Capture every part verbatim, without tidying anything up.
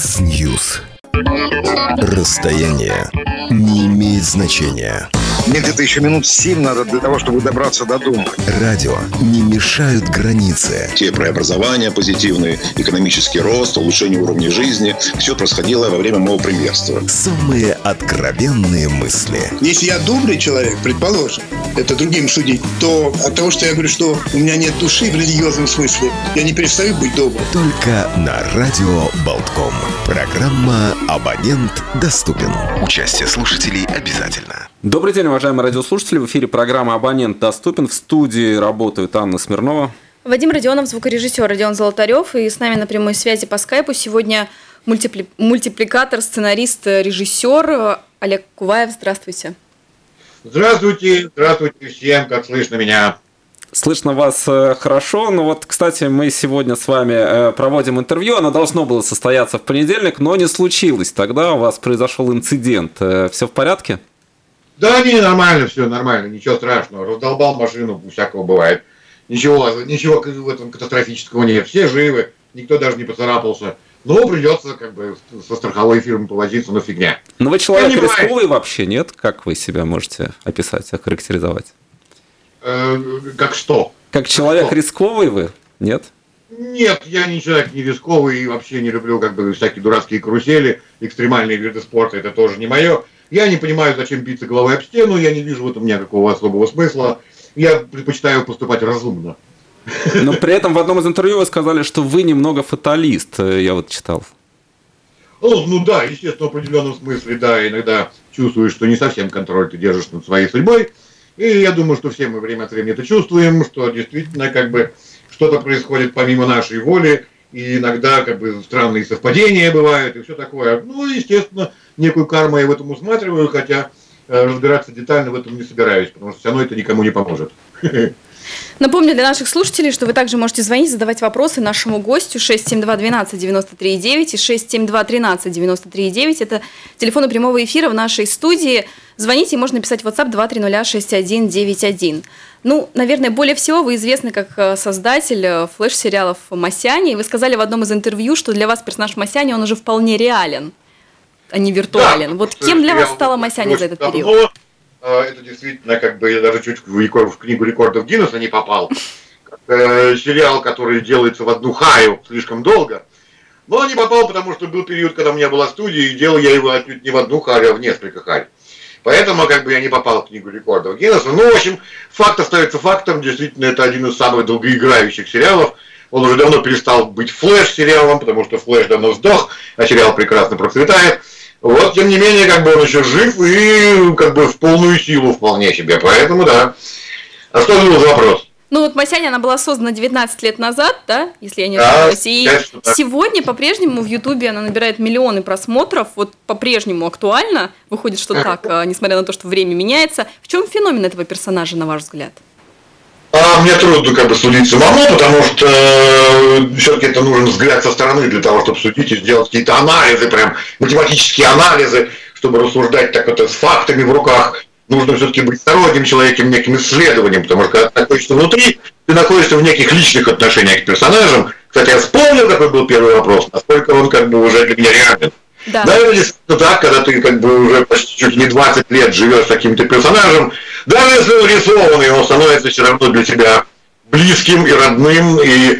X-News. Расстояние не имеет значения. Мне где-то еще минут семь надо для того, чтобы добраться до дома. Радио не мешают границы. Те преобразования позитивные, экономический рост, улучшение уровня жизни. Все происходило во время моего премьерства. Самые откровенные мысли. Если я добрый человек, предположим, это другим судить, то от того, что я говорю, что у меня нет души в религиозном смысле, я не перестаю быть добрым. Только на радио Болтком. Программа «Абонент доступен». Участие слушателей обязательно. Добрый день, уважаемые радиослушатели. В эфире программа «Абонент доступен». В студии работают Анна Смирнова, Вадим Родионов, звукорежиссер Родион Золотарев. И с нами на прямой связи по скайпу сегодня мультипли... мультипликатор, сценарист, режиссер Олег Куваев. Здравствуйте. Здравствуйте, здравствуйте всем, как слышно меня. Слышно вас хорошо. Ну вот, кстати, мы сегодня с вами проводим интервью. Оно должно было состояться в понедельник, но не случилось. Тогда у вас произошел инцидент. Все в порядке? Да, не, нормально все, нормально, ничего страшного. Раздолбал машину, всякого бывает. Ничего, ничего в этом катастрофического нет. Все живы, никто даже не поцарапался. Но придется как бы со страховой фирмой повозиться, но фигня. Но вы человек рисковый вообще, нет? Как вы себя можете описать, охарактеризовать? Э, как что? Как человек что? рисковый вы, нет? Нет, я не человек не рисковый и вообще не люблю как бы всякие дурацкие карусели, экстремальные виды спорта, это тоже не мое. Я не понимаю, зачем биться головой об стену, я не вижу в этом никакого особого смысла. Я предпочитаю поступать разумно. Но при этом в одном из интервью вы сказали, что вы немного фаталист, я вот читал. Ну, ну да, естественно, в определенном смысле, да, иногда чувствуешь, что не совсем контроль ты держишь над своей судьбой. И я думаю, что все мы время от времени это чувствуем, что действительно как бы что-то происходит помимо нашей воли. И иногда как бы странные совпадения бывают и все такое. Ну, естественно, некую карму я в этом усматриваю, хотя э, разбираться детально в этом не собираюсь, потому что все равно это никому не поможет. Напомню для наших слушателей, что вы также можете звонить, задавать вопросы нашему гостю шесть семь два двенадцать девяносто три девять и шесть семь два тринадцать девяносто три девять. Это телефоны прямого эфира в нашей студии. Звоните, можно писать в WhatsApp два три ноль шесть один девять один. Ну, наверное, более всего вы известны как создатель флеш-сериалов «Масяня». И вы сказали в одном из интервью, что для вас персонаж Масяни, он уже вполне реален, а не виртуален. Да, вот кем для вас стала Масяня за этот давно, период? Это действительно, как бы, я даже чуть в, в книгу рекордов Гиннесса не попал. Как, э, сериал, который делается в одну хаю слишком долго. Но не попал, потому что был период, когда у меня была студия, и делал я его отнюдь не в одну харю, а в несколько харь. Поэтому как бы я не попал в книгу рекордов Гиннесса. Ну, в общем, факт остается фактом. Действительно, это один из самых долгоиграющих сериалов. Он уже давно перестал быть флэш-сериалом, потому что флэш давно сдох, а сериал прекрасно процветает. Вот, тем не менее, как бы он еще жив и как бы в полную силу вполне себе. Поэтому, да. А что был за вопрос? Ну вот Масяня, она была создана девятнадцать лет назад, да, если я не ошибаюсь. И конечно, да. Сегодня по-прежнему в Ютубе она набирает миллионы просмотров. Вот по-прежнему актуально. Выходит, что так, несмотря на то, что время меняется. В чем феномен этого персонажа, на ваш взгляд? А мне трудно как бы судить самому, потому что э, все-таки это нужен взгляд со стороны для того, чтобы судить и сделать какие-то анализы, прям математические анализы, чтобы рассуждать так вот с фактами в руках. Нужно все-таки быть сторонним человеком, неким исследованием, потому что когда ты находишься внутри, ты находишься в неких личных отношениях к персонажам. Кстати, я вспомнил, какой был первый вопрос, насколько он как бы уже для меня реален. Да. Да, это действительно так, когда ты как бы уже почти чуть не двадцать лет живешь с каким-то персонажем, даже если он рисованный, он становится все равно для тебя близким и родным, и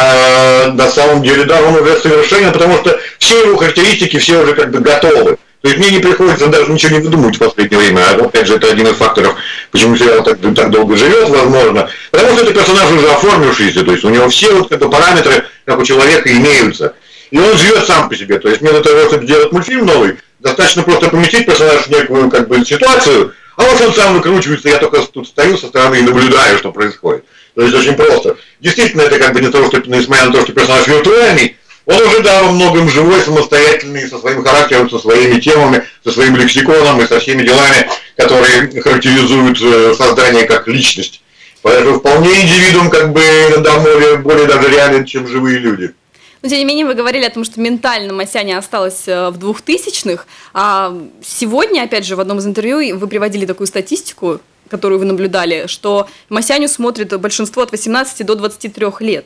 э, на самом деле, да, он уже совершенен, потому что все его характеристики, все уже как бы готовы. То есть мне не приходится даже ничего не выдумывать в последнее время. А опять же, это один из факторов, почему сериал так, так долго живет, возможно. Потому что это персонаж уже оформившийся, то есть у него все вот это параметры, как у человека, имеются. И он живет сам по себе. То есть мне для того, чтобы сделать мультфильм новый, достаточно просто поместить персонажа в некую как бы ситуацию, а вот он сам выкручивается, я только тут стою со стороны и наблюдаю, что происходит. То есть очень просто. Действительно, это как бы не то, что, несмотря на то, что персонаж виртуальный, он уже, да, во многом живой, самостоятельный, со своим характером, со своими темами, со своим лексиконом и со всеми делами, которые характеризуют создание как личность. Поэтому вполне индивидуум как бы иногда более, более даже реален, чем живые люди. Но, тем не менее, вы говорили о том, что ментально Масяня осталась в двухтысячных, а сегодня, опять же, в одном из интервью вы приводили такую статистику, которую вы наблюдали, что Масяню смотрит большинство от восемнадцати до двадцати трёх лет.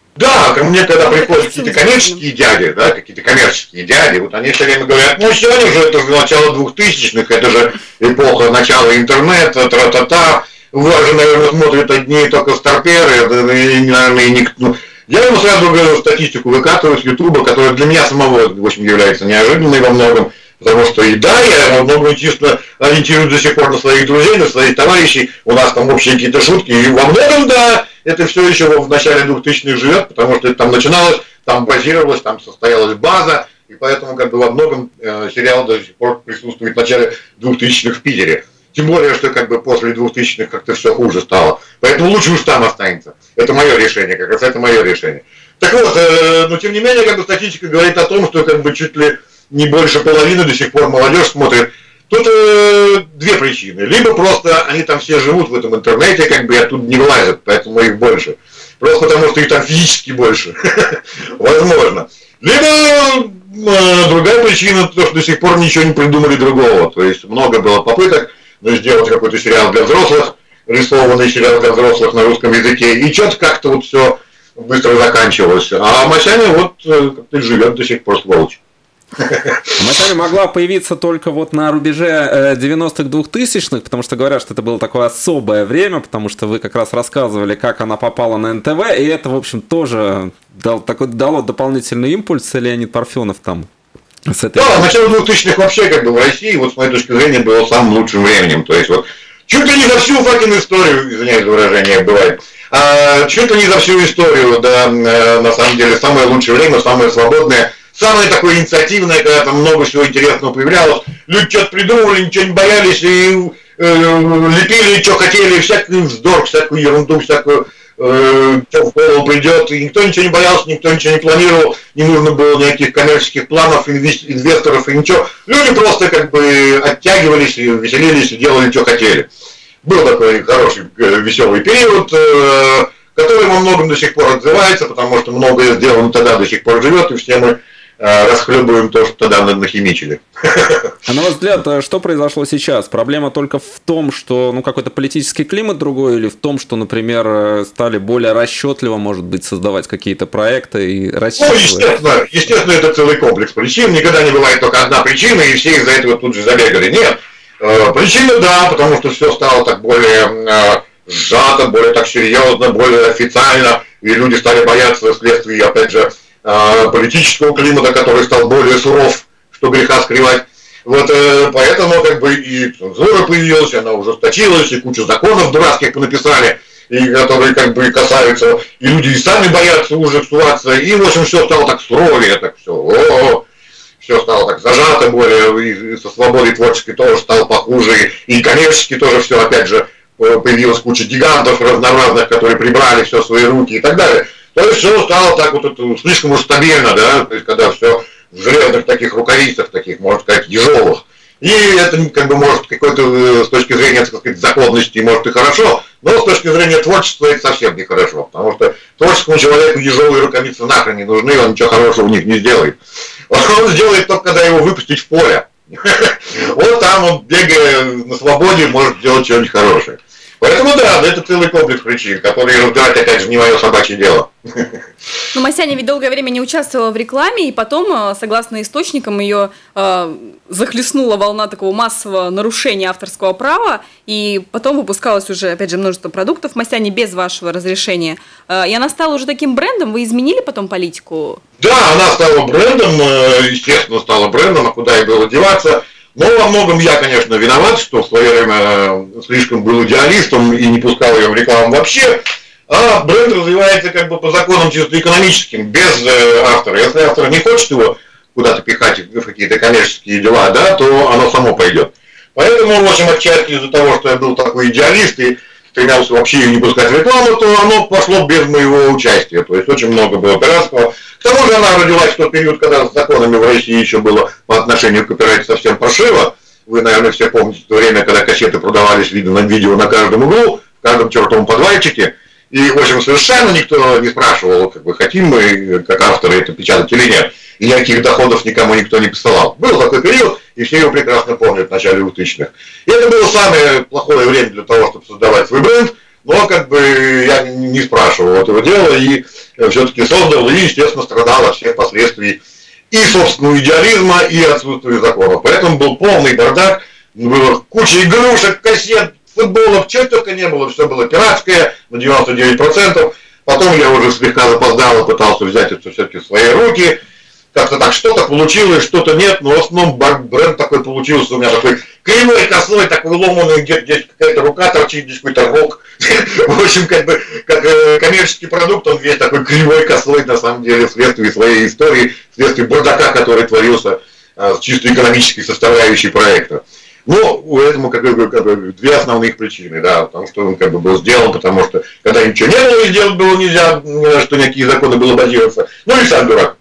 Да, ко мне, когда приходят какие-то коммерческие дяди, да, какие-то коммерческие дяди, вот они все время говорят, ну сегодня же это же начало двухтысячных, это же эпоха начала интернета, тра-та-та, у вас же, наверное, смотрят одни только старперы, и, наверное, и никто... Я ему сразу говорю статистику выкатываю с Ютуба, которая для меня самого, в общем, является неожиданной во многом, потому что и да, я во многом чисто ориентируюсь до сих пор на своих друзей, на своих товарищей, у нас там общие какие-то шутки, и во многом, да, это все еще в начале двухтысячных живет, потому что это там начиналось, там базировалось, там состоялась база, и поэтому как бы во многом э, сериал до сих пор присутствует в начале двухтысячных в Питере. Тем более, что как бы после двухтысячных как-то все хуже стало. Поэтому лучше уж там останется. Это мое решение, как раз это мое решение. Так вот, э, но тем не менее, как бы статистика говорит о том, что как бы чуть ли не больше половины до сих пор молодежь смотрит. Тут э, две причины. Либо просто они там все живут в этом интернете, как бы и оттуда не вылазят, поэтому их больше. Просто потому, что их там физически больше. Возможно. Либо э, другая причина, то, что до сих пор ничего не придумали другого. То есть много было попыток сделать какой-то сериал для взрослых, рисованный сериал для взрослых на русском языке, и что-то как-то вот все быстро заканчивалось. А Масяня вот как-то живет до сих пор, сволочь. Масяня могла появиться только вот на рубеже девяностых, двухтысячных, потому что говорят, что это было такое особое время, потому что вы как раз рассказывали, как она попала на эн тэ вэ, и это, в общем, тоже дал, такой, дало дополнительный импульс. Леонид Парфенов там с этой... Да, начало двухтысячных вообще как бы в России, вот с моей точки зрения, было самым лучшим временем. То есть вот чуть ли не за всю факин историю, извиняюсь за выражение, бывает, а, чуть ли не за всю историю, да, на самом деле, самое лучшее время, самое свободное, самое такое инициативное, когда там много всего интересного появлялось. Люди что-то придумывали, ничего не боялись, и э, лепили, что хотели, всякий вздор, всякую ерунду, всякую, э, что в голову придет. И никто ничего не боялся, никто ничего не планировал, не нужно было никаких коммерческих планов, инвесторов и ничего. Люди просто как бы оттягивались, веселились и делали, что хотели. Был такой хороший, веселый период, э, который во многом до сих пор отзывается, потому что многое сделано тогда до сих пор живет, и все мы расхлебываем то, что тогда нахимичили. А на ваш взгляд, что произошло сейчас? Проблема только в том, что ну, какой-то политический климат другой, или в том, что, например, стали более расчетливо, может быть, создавать какие-то проекты и рассчитывать? Ну, естественно, естественно, это целый комплекс причин. Никогда не бывает только одна причина, и все из-за этого тут же забегали. Нет. Причина, да, потому что все стало так более сжато, более так серьезно, более официально, и люди стали бояться вследствие, опять же, политического климата, который стал более суров, что греха скрывать. Вот э, поэтому как бы и цензура появилась, она ужесточилась, и кучу законов дурацких понаписали, и которые как бы касаются, и люди и сами боятся ужасуваться, и в общем все стало так суровее, так все, о-о-о, все стало так зажато более, и со свободой творческой тоже стало похуже, и коммерчески тоже все, опять же, появилась куча гигантов разнообразных, которые прибрали все в свои руки и так далее. То есть все стало так вот это, слишком уж стабильно, да, то есть когда все в железных таких рукавицах, таких, можно сказать, ежовых. И это как бы может какой-то с точки зрения, так сказать, законности, может и хорошо, но с точки зрения творчества это совсем нехорошо, потому что творческому человеку ежовые рукавицы нахрен не нужны, он ничего хорошего в них не сделает. Он сделает только, когда его выпустить в поле. Вот там он, бегая на свободе, может сделать что-нибудь хорошее. Поэтому да, это целый комплекс причин, которые разбирать, опять же, не мое собачье дело. Но Масяня ведь долгое время не участвовала в рекламе, и потом, согласно источникам, ее э, захлестнула волна такого массового нарушения авторского права, и потом выпускалось уже, опять же, множество продуктов Масяни без вашего разрешения. Э, и она стала уже таким брендом. Вы изменили потом политику? Да, она стала брендом, естественно, стала брендом, а куда ей было деваться. Но во многом я, конечно, виноват, что в свое время слишком был идеалистом и не пускал ее в рекламу вообще. А бренд развивается как бы по законам чисто экономическим, без автора. Если автор не хочет его куда-то пихать в какие-то коммерческие дела, да, то оно само пойдет. Поэтому, в общем, отчасти из-за того, что я был такой идеалист и стремился вообще не пускать в рекламу, то оно пошло без моего участия. То есть очень много было пиратского. К тому же она родилась в тот период, когда с законами в России еще было по отношению к копирайту совсем паршиво. Вы, наверное, все помните то время, когда кассеты продавались видео на видео на каждом углу, в каждом чертовом подвальчике. И, в общем, совершенно никто не спрашивал, как бы, хотим мы, как авторы, это печатать или нет. И никаких доходов никому никто не посылал. Был такой период, и все его прекрасно помнят в начале двухтысячных. И это было самое плохое время для того, чтобы создавать свой бренд. но как бы я не спрашивал этого дела и все-таки создал, и, естественно, страдал от всех последствий и собственного идеализма, и отсутствия законов. Поэтому был полный бардак, было куча игрушек, кассет, футболов, чего только не было, все было пиратское на девяносто девять процентов. Потом я уже слегка запоздал и пытался взять это все-таки в свои руки. Как-то так что-то получилось, что-то нет, но в основном бренд такой получился у меня такой кривой, косой, такой ломаный, где-то здесь какая-то рука торчит, здесь какой-то рог. В общем, как бы, как коммерческий продукт, он весь такой кривой, косой, на самом деле, вследствие своей истории, вследствие бардака, который творился с чисто экономической составляющей проекта. Но у этого как бы, как бы две основных причины, да, потому что он как бы был сделан, потому что когда ничего не было, и сделать было нельзя, что никакие законы было базироваться, ну и сам дурак.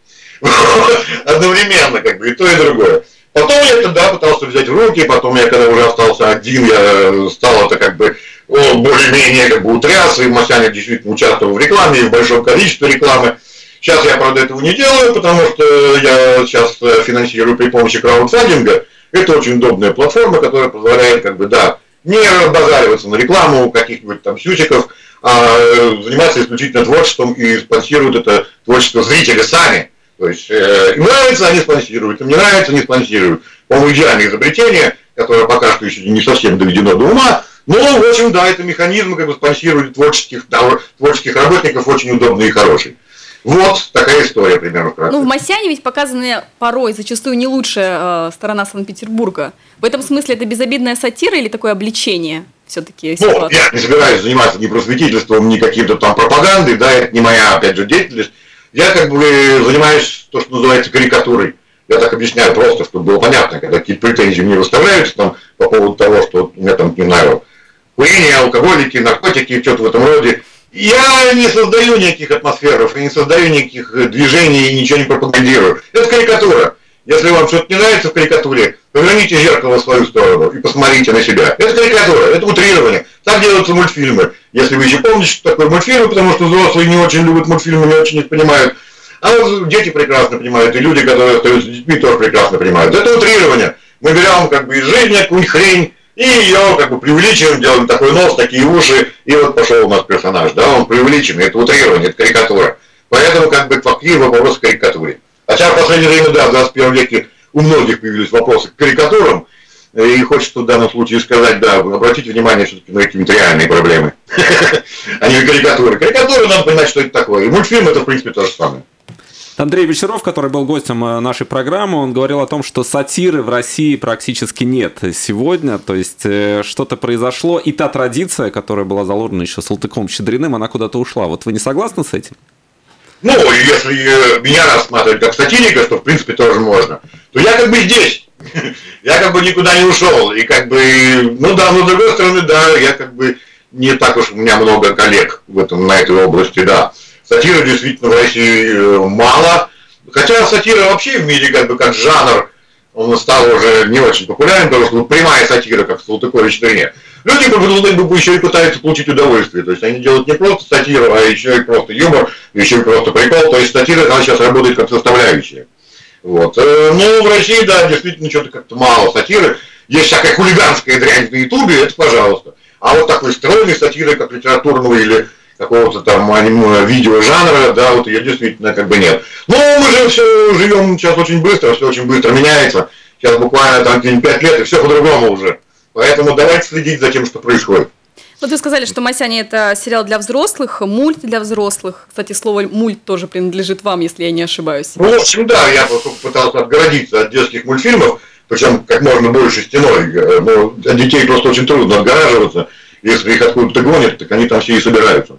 Одновременно, как бы, и то, и другое. Потом я тогда пытался взять в руки, потом я, когда уже остался один, я стал это как бы более-менее как бы утрясся, и Масяня действительно участвовал в рекламе, и в большом количестве рекламы. Сейчас я, правда, этого не делаю, потому что я сейчас финансирую при помощи краудфандинга. Это очень удобная платформа, которая позволяет, как бы, да, не базариваться на рекламу каких-нибудь там сюсиков, а заниматься исключительно творчеством и спонсируют это творчество зрители сами. То есть э, им нравится, они спонсируют, им не нравится, не спонсируют. По-моему, идеальное изобретение, которое пока что еще не совсем доведено до ума. Но, в общем, да, это механизм, как бы, спонсирует творческих, да, творческих работников очень удобный и хороший. Вот такая история примерно. Ну, в Масяне ведь показана порой зачастую не лучшая э, сторона Санкт-Петербурга. В этом смысле это безобидная сатира или такое обличение все-таки? Ну, я не собираюсь заниматься ни просветительством, ни каким-то там пропагандой, да, это не моя, опять же, деятельность. Я как бы занимаюсь то, что называется карикатурой. Я так объясняю просто, чтобы было понятно, когда какие-то претензии мне выставляются там, по поводу того, что у меня там, не знаю, курение, алкоголики, наркотики, что-то в этом роде. Я не создаю никаких атмосферов, я не создаю никаких движений и ничего не пропагандирую. Это карикатура. Если вам что-то не нравится в карикатуре, поверните зеркало в свою сторону и посмотрите на себя. Это карикатура, это утрирование. Так делаются мультфильмы. Если вы еще помните, что такое мультфильмы, потому что взрослые не очень любят мультфильмы, не очень их понимают. А вот дети прекрасно понимают, и люди, которые остаются с детьми, тоже прекрасно понимают. Это утрирование. Мы берем как бы из жизни какую-нибудь хрень, и ее как бы преувеличиваем, делаем такой нос, такие уши, и вот пошел у нас персонаж. Да, он преувеличенный, это утрирование, это карикатура. Поэтому как бы фактически вопрос к карикатуре. Хотя в последнее время, да, в двадцать первом веке у многих появились вопросы к карикатурам, и хочется в данном случае сказать, да, обратите внимание все-таки на какие-то реальные проблемы, а не карикатуры. Карикатуры, надо понимать, что это такое. И мультфильм это, в принципе, то же самое. Андрей Вечеров, который был гостем нашей программы, он говорил о том, что сатиры в России практически нет сегодня, то есть что-то произошло, и та традиция, которая была заложена еще Салтыком-Щедриным, она куда-то ушла. Вот вы не согласны с этим? Ну, если меня рассматривать как сатирика, что в принципе тоже можно, то я как бы здесь, я как бы никуда не ушел, и как бы, ну да, но с другой стороны, да, я как бы не так уж у меня много коллег в этом, на этой области, да. Сатиры действительно в России мало, хотя сатира вообще в мире как бы как жанр, он стал уже не очень популярен, потому что прямая сатира, как в Салтыкове-Щедрине. Люди как бы еще и пытаются получить удовольствие, то есть они делают не просто сатиру, а еще и просто юмор, еще и просто прикол, то есть сатира она сейчас работает как составляющая. Вот. Ну, в России, да, действительно что-то как-то мало сатиры, есть всякая хулиганская дрянь на Ютубе, это пожалуйста. А вот такой стройной сатиры, как литературного или какого-то там видеожанра, да, вот ее действительно как бы нет. Но мы же все живем сейчас очень быстро, все очень быстро меняется. Сейчас буквально там пять лет, и все по-другому уже. Поэтому давайте следить за тем, что происходит. Вот вы сказали, что «Масяня» — это сериал для взрослых, мульт для взрослых. Кстати, слово «мульт» тоже принадлежит вам, если я не ошибаюсь. Ну, в общем, да, я пытался отгородиться от детских мультфильмов, причем как можно больше стеной. Но от детей просто очень трудно отгораживаться. Если их откуда-то гонят, так они там все и собираются.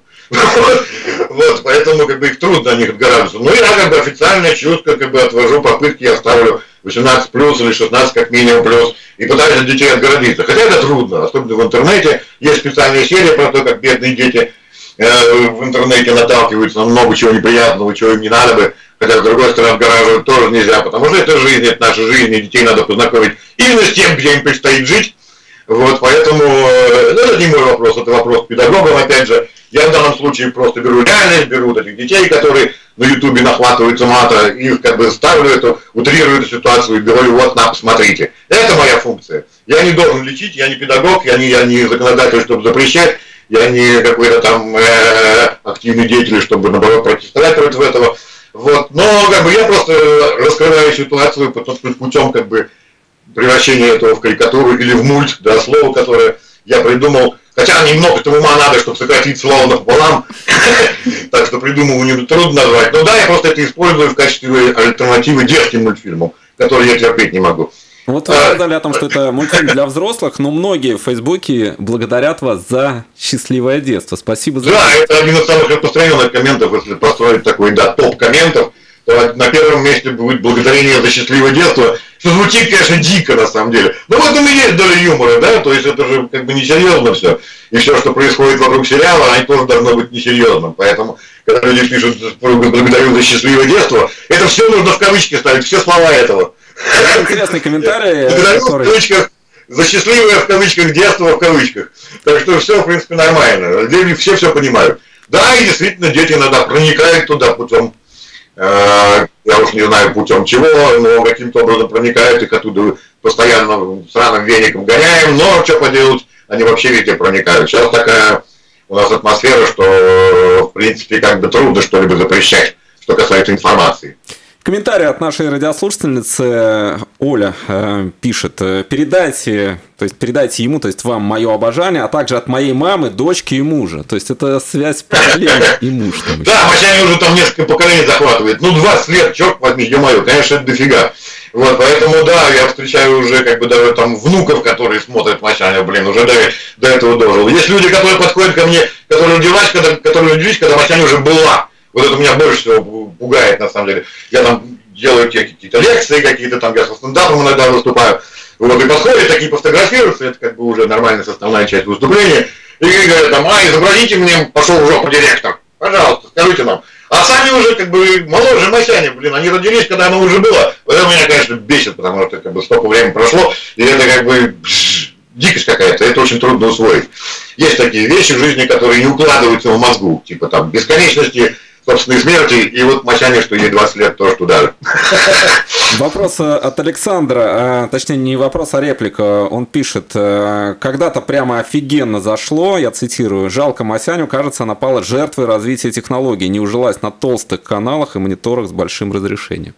Вот, поэтому как бы их трудно от них отгораживаться. Но я как бы официально чувствую, как бы отвожу попытки, я ставлю восемнадцать плюс или шестнадцать как минимум плюс, и пытаюсь от детей отгородиться. Хотя это трудно, особенно в интернете. Есть специальные серии про то, как бедные дети э, в интернете наталкиваются на много чего неприятного, чего им не надо бы. Хотя, с другой стороны, отгораживать тоже нельзя, потому что это жизнь, это наша жизнь, и детей надо познакомить именно с тем, где им предстоит жить. Вот, поэтому, э, это не мой вопрос, это вопрос к педагогам, опять же. Я в данном случае просто беру реальность, беру вот этих детей, которые на ютубе нахватываются мата, и как бы ставлю эту, утрирую эту ситуацию и говорю, вот на, посмотрите. Это моя функция. Я не должен лечить, я не педагог, я не, я не законодатель, чтобы запрещать. я не какой-то там э, активный деятель, чтобы, наоборот, протестовать против этого. Вот. Но как бы я просто раскрываю ситуацию путем как бы превращения этого в карикатуру или в мульт, да, слово, которое я придумал. Хотя немного-то ума надо, чтобы сократить слово напополам. Так что придумываю трудно назвать. Но да, я просто это использую в качестве альтернативы детским мультфильмам, которые я терпеть не могу. Вот вы сказали о том, что это мультфильм для взрослых, но многие в Фейсбуке благодарят вас за счастливое детство. Спасибо за... Да, это один из самых распространенных комментов, если построить такой, да, топ комментов. То на первом месте будет благодарение за счастливое детство, что звучит, конечно, дико на самом деле. Но в этом и есть доля юмора, да, то есть это же как бы несерьезно все. И все, что происходит вокруг сериала, они тоже должно быть несерьезным. Поэтому, когда люди пишут «благодарю за счастливое детство», это все нужно в кавычки ставить, все слова этого. Это интересный комментарий. Благодарю который... в кавычках за счастливое в кавычках детство в кавычках. Так что все, в принципе, нормально. Люди все все понимают. Да, и действительно, дети иногда проникают туда путем, э, я уж не знаю путем чего, но каким-то образом проникают, их оттуда постоянно сраным веником гоняем, но что поделать, они вообще везде проникают. Сейчас такая у нас атмосфера, что, в принципе, как бы трудно что-либо запрещать, что касается информации. Комментарий от нашей радиослушательницы Оля э, пишет: передайте, то есть передайте ему, то есть вам мое обожание, а также от моей мамы, дочки и мужа. То есть это связь поколений и муж. Да, Масяня уже там несколько поколений захватывает. Ну, двадцать лет, черт возьми, ё-моё, конечно, это дофига. Вот, поэтому, да, я встречаю уже, как бы, даже там внуков, которые смотрят Масяню, блин, уже до, до этого дожил. Есть люди, которые подходят ко мне, которые родились, когда, которые родились, когда Масяня уже была. Вот это меня больше всего пугает, на самом деле. Я там делаю какие-то лекции, какие-то там, я со стендапом иногда выступаю. Вот, и подходят, такие пофотографируются, это как бы уже нормальная составная часть выступления. И говорят там: а, изобразите мне, пошел в жопу директор. Пожалуйста, скажите нам. А сами уже как бы моложе Масяни, блин, они родились, когда она уже была. Вот это меня, конечно, бесит, потому что как бы столько времени прошло, и это как бы пш, дикость какая-то, это очень трудно усвоить. Есть такие вещи в жизни, которые не укладываются в мозгу, типа там бесконечности, собственной смерти, и вот Масяня, что ей двадцать лет, тоже туда же. Вопрос от Александра, а, точнее не вопрос, а реплика. Он пишет: когда-то прямо офигенно зашло, я цитирую: жалко Масяню, кажется, она пала жертвой развития технологий, не ужилась на толстых каналах и мониторах с большим разрешением.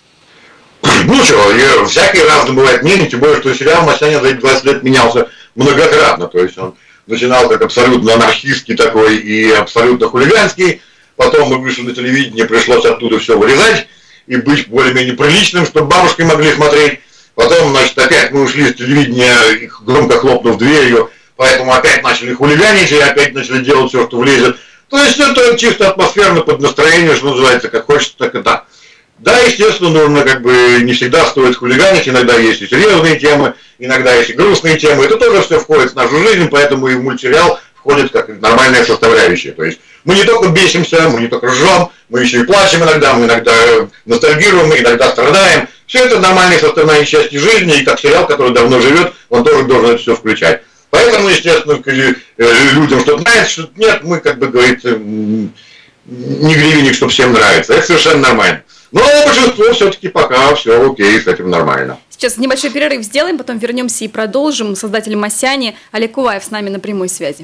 Ну что, всякие разные бывают мнения, тем более, что сериал Масяня за эти двадцать лет менялся многократно, то есть он начинал как абсолютно анархистский такой и абсолютно хулиганский. Потом мы вышли на телевидение, пришлось оттуда все вырезать и быть более-менее приличным, чтобы бабушки могли смотреть. Потом, значит, опять мы ушли с телевидения, громко хлопнув дверью, поэтому опять начали хулиганить и опять начали делать все, что влезет. То есть это чисто атмосферно под настроение, что называется, как хочется, так и да. Да, естественно, нужно как бы не всегда стоит хулиганить, иногда есть и серьезные темы, иногда есть и грустные темы. Это тоже все входит в нашу жизнь, поэтому и в мультсериал входит как нормальная составляющая. То есть мы не только бесимся, мы не только ржем, мы еще и плачем иногда, мы иногда ностальгируем, мы иногда страдаем. Все это нормальные составные части жизни, и как сериал, который давно живет, он тоже должен это все включать. Поэтому, естественно, людям что-то нравится, что-то нет, мы, как бы говорится, не гривенник, что всем нравится. Это совершенно нормально. Но большинство все-таки пока все окей, с этим нормально. Сейчас небольшой перерыв сделаем, потом вернемся и продолжим. Создатель Масяни Олег Куваев с нами на прямой связи.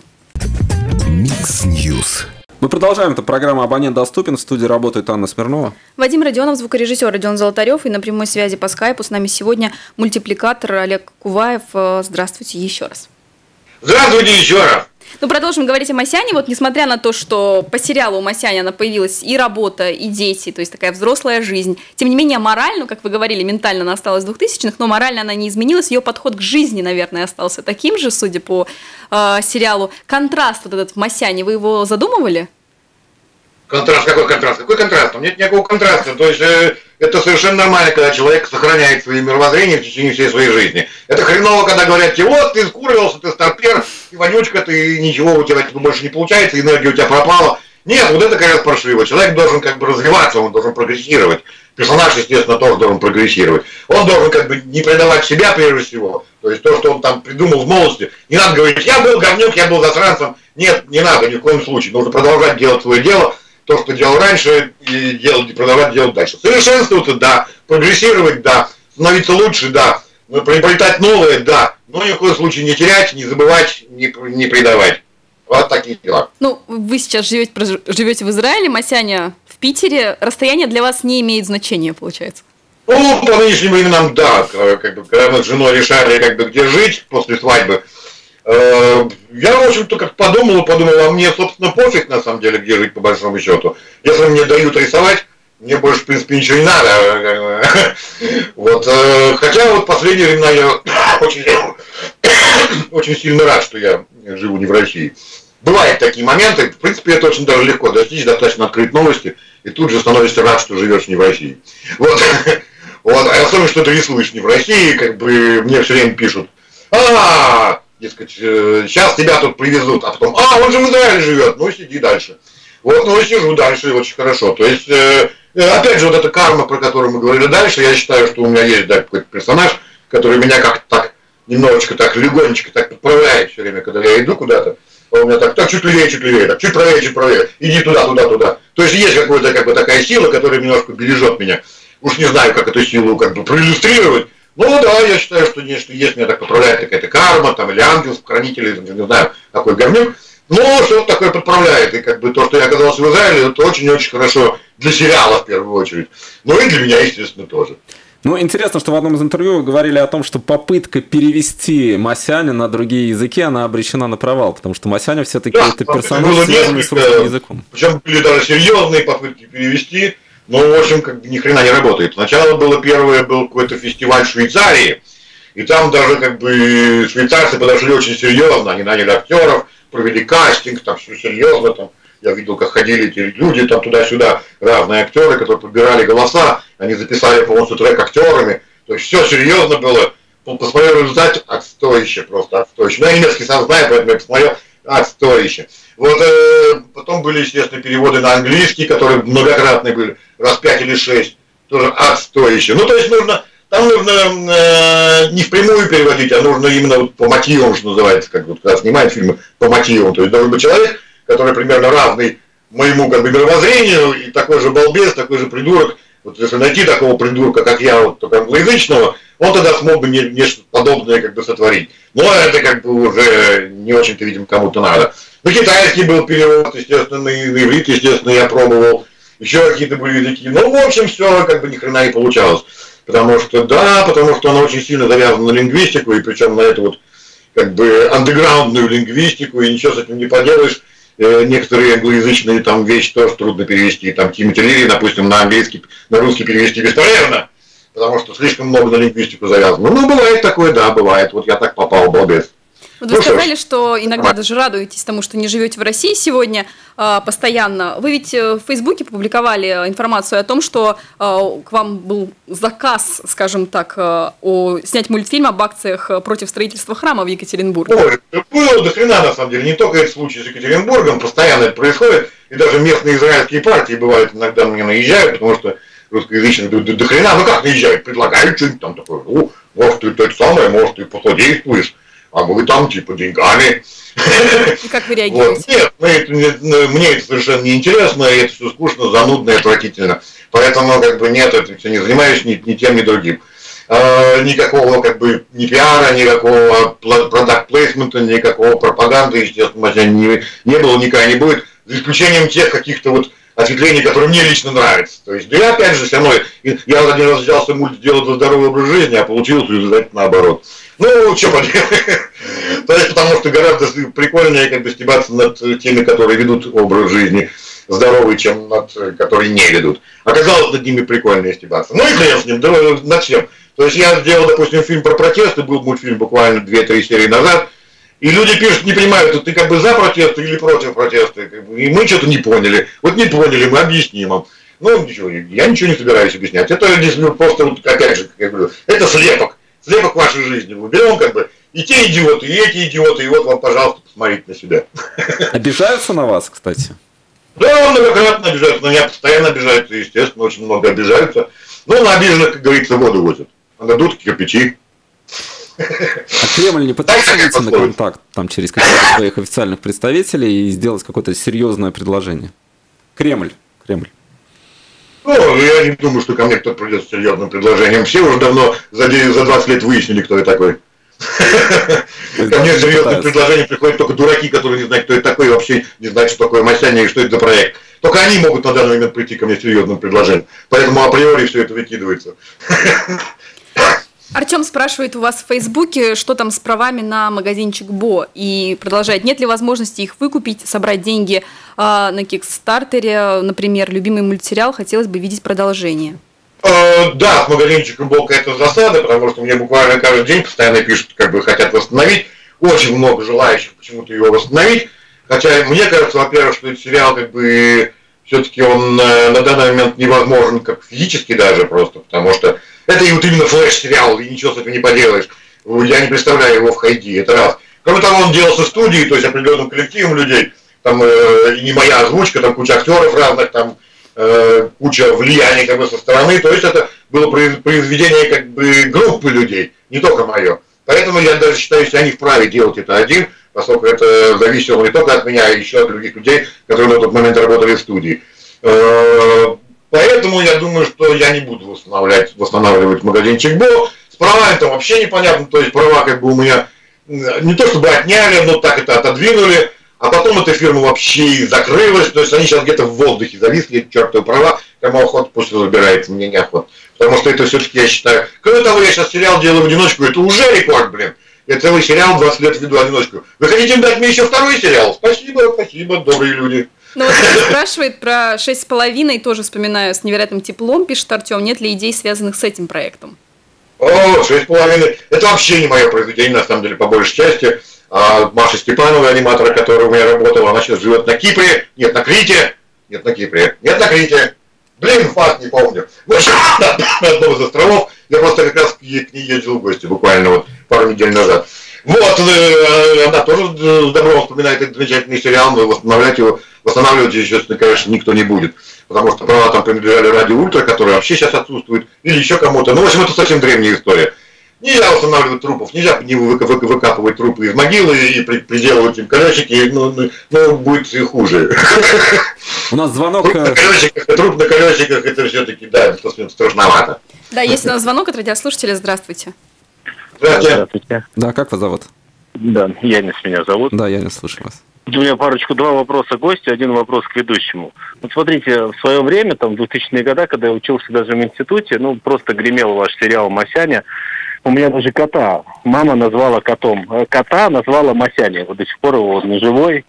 Микс Ньюс. Мы продолжаем. Это программа «Абонент доступен». В студии работает Анна Смирнова. Вадим Родионов, звукорежиссер Родион Золотарев. И на прямой связи по скайпу с нами сегодня мультипликатор Олег Куваев. Здравствуйте еще раз. Здравствуйте еще раз. Ну, продолжим говорить о Масяне. Вот несмотря на то, что по сериалу у Масяни она появилась и работа, и дети, то есть такая взрослая жизнь. Тем не менее, морально, как вы говорили, ментально она осталась в двухтысячных, но морально она не изменилась. Ее подход к жизни, наверное, остался таким же, судя по э, сериалу. Контраст вот этот в Масяне, вы его задумывали? Контраст? Какой контраст? Какой контраст? Там нет никакого контраста. То есть э, это совершенно нормально, когда человек сохраняет свои мировоззрения в течение всей своей жизни. Это хреново, когда говорят тебе: вот, ты скуривался, ты старпер, ты вонючка, ты ничего у тебя больше не получается, энергия у тебя пропала. Нет, вот это как раз паршиво. Человек должен как бы развиваться, он должен прогрессировать. Персонаж, естественно, тоже должен прогрессировать. Он должен как бы не предавать себя прежде всего. То есть то, что он там придумал в молодости. Не надо говорить: я был говнюк, я был засранцем. Нет, не надо ни в коем случае. Нужно продолжать делать свое дело. То, что делал раньше, и делать, продолжать делать дальше. Совершенствоваться, да. Прогрессировать, да. Становиться лучше, да. Приобретать новое, да. Но ни в коем случае не терять, не забывать, не, не предавать. Вот такие дела. Ну, вы сейчас живете, живете в Израиле, Масяня в Питере. Расстояние для вас не имеет значения, получается? Ну, по нынешним временам, да. Как бы, когда мы с женой решали, как бы, где жить после свадьбы, э, я, в общем-то, как подумал, подумал, а мне, собственно, пофиг, на самом деле, где жить, по большому счету. Если мне дают рисовать, мне больше, в принципе, ничего не надо. Вот. Хотя вот в последние времена я очень, очень сильно рад, что я живу не в России. Бывают такие моменты, в принципе, это очень даже легко достичь, достаточно открыть новости, и тут же становишься рад, что живешь не в России. Вот. Вот. А особенно, что ты рисуешь не в России, как бы мне все время пишут, а, дескать, сейчас тебя тут привезут, а потом, а, он же в Израиле живет, ну сиди дальше. Вот, ну и сижу дальше, очень хорошо. То есть, э, опять же, вот эта карма, про которую мы говорили дальше, я считаю, что у меня есть, да, какой-то персонаж, который меня как-то так, немножечко так, легонечко так подправляет все время, когда я иду куда-то. Он у меня так, так, чуть левее, чуть левее, так, чуть правее, чуть правее, иди туда, туда, туда. То есть, есть какая-то как бы такая сила, которая немножко бережет меня. Уж не знаю, как эту силу как бы проиллюстрировать. Ну да, я считаю, что есть, есть меня так подправляет какая-то карма, там, или ангел-хранитель, или не знаю, какой говнюк. Ну, что-то такое подправляет. И как бы то, что я оказался в Израиле, это очень-очень хорошо для сериала в первую очередь. Ну и для меня, естественно, тоже. Ну, интересно, что в одном из интервью вы говорили о том, что попытка перевести Масяня на другие языки, она обречена на провал, потому что Масяня все-таки да, это персонаж, связанный с русским языком. Причем были даже серьезные попытки перевести, но, в общем, как бы ни хрена не работает. Сначала было первое, был какой-то фестиваль в Швейцарии, и там даже как бы швейцарцы подошли очень серьезно, они наняли актеров, провели кастинг, там все серьезно, там я видел, как ходили эти люди, там туда-сюда, разные актеры, которые подбирали голоса, они записали полностью трек актерами, то есть все серьезно было. Посмотрел результат, отстоище просто, отстоище. Ну, я немецкий сам знаю, поэтому я посмотрел, отстоище. Вот, э, потом были, естественно, переводы на английский, которые многократные были, раз пять или шесть, тоже отстоище. Ну, то есть нужно, там нужно э, не впрямую переводить, а нужно именно вот по мотивам, что называется, как вот когда снимают фильмы по мотивам. То есть должен быть человек, который примерно равный моему как бы мировоззрению, и такой же балбес, такой же придурок. Вот если найти такого придурка, как я, вот, только англоязычного, он тогда смог бы не, нечто подобное как бы сотворить. Но это как бы уже не очень-то, видимо, кому-то надо. Ну, китайский был перевод, естественно, на иврит, естественно, я пробовал. Еще какие-то были языки. Ну, в общем, все как бы ни хрена не получалось. Потому что, да, потому что она очень сильно завязана на лингвистику, и причем на эту вот как бы андеграундную лингвистику, и ничего с этим не поделаешь. Некоторые англоязычные там вещи тоже трудно перевести. Там Тимоти Лири, допустим, на английский, на русский перевести бесполезно, потому что слишком много на лингвистику завязано. Ну, бывает такое, да, бывает. Вот я так попал, балбес. Вот вы ну, сказали, что, что иногда даже радуетесь тому, что не живете в России сегодня э, постоянно. Вы ведь в Фейсбуке публиковали информацию о том, что э, к вам был заказ, скажем так, э, о, снять мультфильм об акциях против строительства храма в Екатеринбурге. Ой, было до хрена, на самом деле. Не только этот случай с Екатеринбургом, постоянно это происходит. И даже местные израильские партии бывают иногда на меня наезжают, потому что русскоязычные до, до, до хрена, ну как наезжают, предлагают что-нибудь там такое. Ну, может, ты то самое, может, ты посодействуешь. А мы там типа деньгами. И как вы реагируете? Вот. Нет, мне, мне это совершенно не интересно, это все скучно, занудно и отвратительно. Поэтому как бы нет, это все не занимаюсь ни, ни тем, ни другим. А, никакого как бы ни пиара, никакого продакт-плейсмента, никакого пропаганды, естественно, не, не было, никогда не будет, за исключением тех каких-то вот осветлений, которые мне лично нравятся. То есть, да я опять же все равно, я один раз взялся мульт делать за здоровый образ жизни, а получилось результат наоборот. Ну, что поделать. То есть, потому что гораздо прикольнее как бы стебаться над теми, которые ведут образ жизни здоровый, чем над которые не ведут. Оказалось, над ними прикольнее стебаться. Ну и хрен с ним, да, над всем. То есть, я сделал, допустим, фильм про протесты, был мультфильм буквально две-три серии назад, и люди пишут, не понимают, ты как бы за протесты или против протеста. И мы что-то не поняли. Вот не поняли, мы объясним вам. Ну, ничего, я ничего не собираюсь объяснять. Это просто, вот, опять же, как я говорю, это слепок. Слепок вашей жизни. Мы берем как бы и те идиоты, и эти идиоты, и вот вам, пожалуйста, посмотрите на себя. Обижаются на вас, кстати? Да, многократно обижаются. На меня постоянно обижаются, естественно, очень много обижаются. Но на обиженных, как говорится, воду возят. А дадут кирпичи. А Кремль не пытался выйти на контакт там, через каких-то своих официальных представителей и сделать какое-то серьезное предложение? Кремль. Кремль. Ну, я не думаю, что ко мне кто-то придет с серьезным предложением. Все уже давно за двадцать лет выяснили, кто я такой. Ко мне серьезные предложения приходят только дураки, которые не знают, кто это такой, и вообще не знают, что такое Масяня и что это за проект. Только они могут на данный момент прийти ко мне с серьезным предложением. Поэтому априори все это выкидывается. Артем спрашивает у вас в Фейсбуке, что там с правами на магазинчик Бо, и продолжает, нет ли возможности их выкупить, собрать деньги э, на Кикстартере, например, любимый мультсериал, хотелось бы видеть продолжение. Э, да, с магазинчиком Бо какая-то засада, потому что мне буквально каждый день постоянно пишут, как бы хотят восстановить, очень много желающих почему-то его восстановить, хотя мне кажется, во-первых, что этот сериал как бы все-таки он э, на данный момент невозможен как физически даже просто, потому что это и вот именно флеш-сериал, и ничего с этим не поделаешь. Я не представляю его в Хайди, это раз. Кроме того, он делался в студии, то есть определенным коллективом людей. Там э, не моя озвучка, там куча актеров разных, там э, куча влияния как бы со стороны. То есть это было произведение как бы группы людей, не только мое. Поэтому я даже считаю, что я не вправе делать это один, поскольку это зависело не только от меня, а еще от других людей, которые на тот момент работали в студии. Э, Поэтому я думаю, что я не буду восстанавливать, восстанавливать магазинчик Бо. С правами там вообще непонятно, то есть права как бы у меня не то чтобы отняли, но так это отодвинули, а потом эта фирма вообще и закрылась, то есть они сейчас где-то в воздухе зависли, чертовы права, кому охота, пусть разбирается, мне неохота. Потому что это все-таки я считаю. Кроме того, я сейчас сериал делаю в одиночку, это уже рекорд, блин. Я целый сериал двадцать лет веду в одиночку. Вы хотите дать мне еще второй сериал? Спасибо, спасибо, добрые люди. Ну вот кто спрашивает про шесть с половиной, тоже вспоминаю с невероятным теплом, пишет Артем, нет ли идей, связанных с этим проектом? О, шесть с половиной. Это вообще не мое произведение, на самом деле, по большей части. А Маша Степанова, аниматора, которая у меня работала, она сейчас живет на Кипре, нет, на Крите, нет, на Кипре, нет, на Крите. Блин, факт не помню. Мы на одном из островов, я просто как раз к ней ездил в гости, буквально вот пару недель назад. Вот, она тоже с добром вспоминает этот замечательный сериал, но восстанавливать его, восстанавливать его, естественно, конечно, никто не будет. Потому что права там принадлежали Радио Ультра, который вообще сейчас отсутствует, или еще кому-то. Ну, в общем, это совсем древняя история. Нельзя восстанавливать трупов, нельзя не выкапывать трупы из могилы и приделывать им колесики, ну, ну, будет и хуже. У нас звонок... Труп на колесиках, труп на колесиках, это все-таки, да, это страшновато. Да, есть у нас звонок от радиослушателя, здравствуйте. Здравствуйте. Здравствуйте. Да, как вас зовут? Да, Янис меня зовут. Да, Янис, слушаю вас. У меня парочку, два вопроса к гостю, один вопрос к ведущему. Вот смотрите, в свое время, там, в двухтысячные годы, когда я учился даже в институте, ну, просто гремел ваш сериал «Масяня». У меня даже кота, мама назвала котом. Кота назвала Масяней. Вот до сих пор его он живой,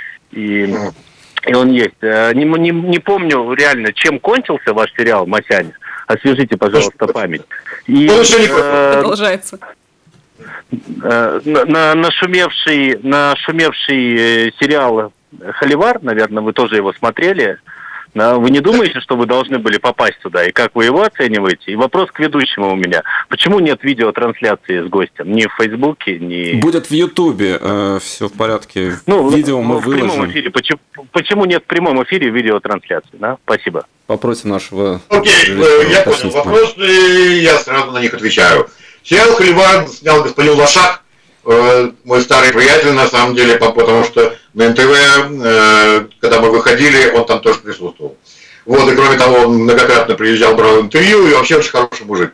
и, и он есть. Не, не, не помню реально, чем кончился ваш сериал «Масяня». Освежите, пожалуйста, память. И, э, продолжается. Э, на, нашумевший, нашумевший сериал «Холивар», наверное, вы тоже его смотрели. Вы не думаете, что вы должны были попасть туда? И как вы его оцениваете? И вопрос к ведущему у меня. Почему нет видеотрансляции с гостем? Ни в Фейсбуке, ни... Будет в Ютубе. Э, все в порядке. Ну, видео мы в выложим. Прямом эфире. Почему, почему нет в прямом эфире видеотрансляции? Да? Спасибо. Попросим нашего... Окей, okay, я понял вопрос, и я сразу на них отвечаю. Сериал «Холивар» снял господин Лошак, э, мой старый приятель, на самом деле, потому что на эн тэ вэ, э, когда мы выходили, он там тоже присутствовал. Вот, и кроме того, он многократно приезжал, брал интервью, и вообще очень хороший мужик.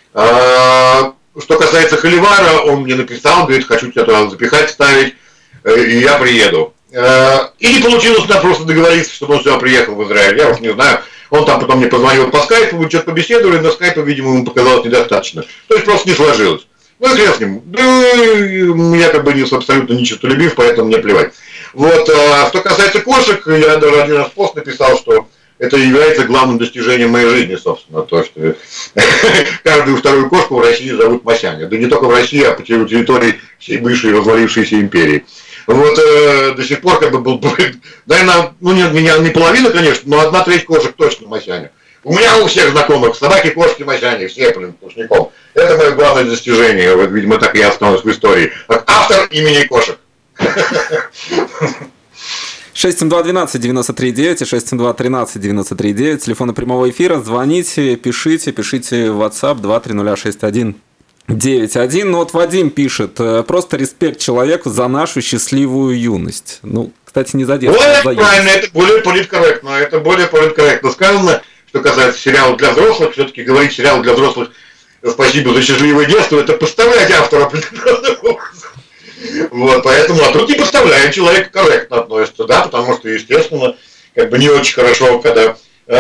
А, что касается «Холивара», он мне написал, говорит, хочу тебя туда запихать, ставить, э, и я приеду. А, и не получилось у нас просто договориться, чтобы он сюда приехал в Израиль, я уж не знаю. Он там потом мне позвонил по скайпу, мы что-то побеседовали, но скайпу, видимо, ему показалось недостаточно. То есть просто не сложилось. Ну, хрен с ним. Да, я как бы не абсолютно не честолюбив, поэтому мне плевать. Вот, а что касается кошек, я даже один раз пост написал, что это является главным достижением моей жизни, собственно, то, что каждую вторую кошку в России зовут Масяня. Да не только в России, а по территории всей бывшей развалившейся империи. Вот э, до сих пор как бы был, наверное, ну не, меня не половина, конечно, но одна треть кошек точно Масяня. У меня у всех знакомых собаки, кошки, Масяни, все, блин, пушником. Это мое главное достижение, вот, видимо, так и я останусь в истории. Как автор имени кошек. шесть семь два двенадцать девяносто три девять и шесть семь два тринадцать девяносто три девять. Телефоны прямого эфира. Звоните, пишите, пишите в WhatsApp два три ноль шесть один девять один. Ну вот Вадим пишет, просто респект человеку за нашу счастливую юность. Ну, кстати, не за детство, а за юность. Правильно, это более политкорректно. Это более политкорректно сказано. Что касается сериалов для взрослых, все-таки говорить сериал для взрослых «Спасибо за счастливое детство» — это подставлять автора определенным образом. Вот, поэтому, а тут не подставляем, человек корректно относится, да, потому что, естественно, как бы не очень хорошо, когда